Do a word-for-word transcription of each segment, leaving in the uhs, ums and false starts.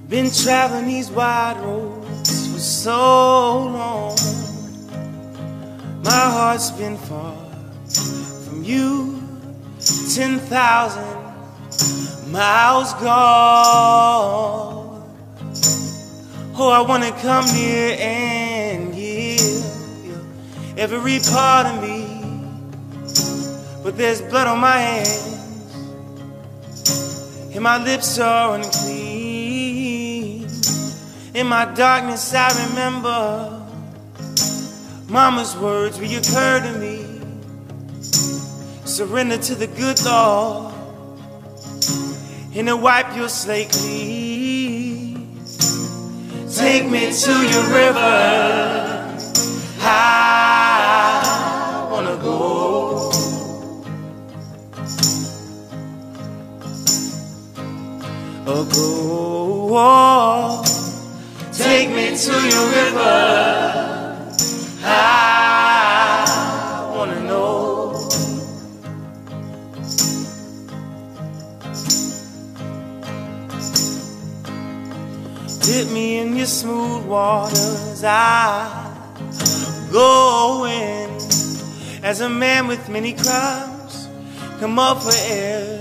Been traveling these wide roads for so long. My heart's been far from you, ten thousand miles gone. Oh, I wanna come near and give you every part of me, but there's blood on my hands and my lips are unclean. In my darkness I remember Mama's words reoccur to me. Surrender to the good Lord and to wipe your slate clean. Take me to your river, I wanna go. Oh, go, oh. Take me to your river, I wanna know. Dip me in your smooth waters, I go in. As a man with many crimes, come up for air.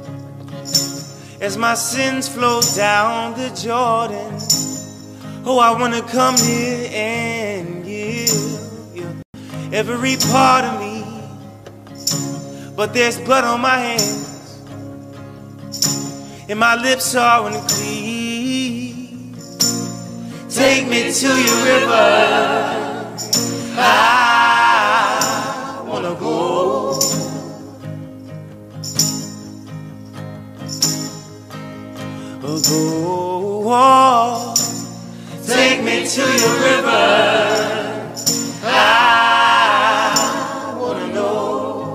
As my sins flow down the Jordan, oh, I wanna come here and give you every part of me, but there's blood on my hands and my lips are unclean. Take me to your river, I wanna go. Oh, go, oh. Take me to your river, I wanna know.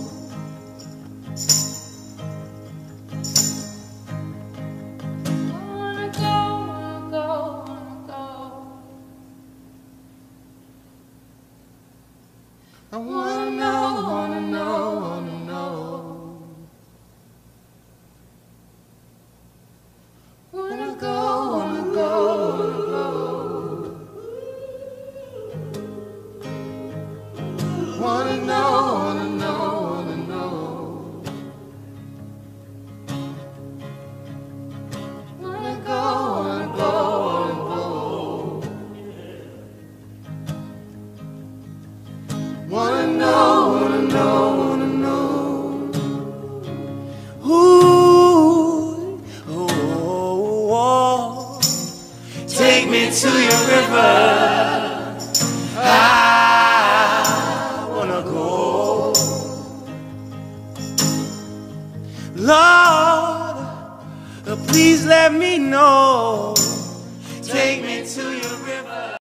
Wanna go, wanna go, wanna go. I wanna know, wanna know, wanna know. Wanna go, wanna go, wanna go. Wanna know, wanna know, wanna know. Wanna go, wanna go, wanna go. Wanna know, wanna know, wanna know. Ooh, oh, oh, oh. Take me to your river, I wanna go. Lord, please let me know. Take me to your river.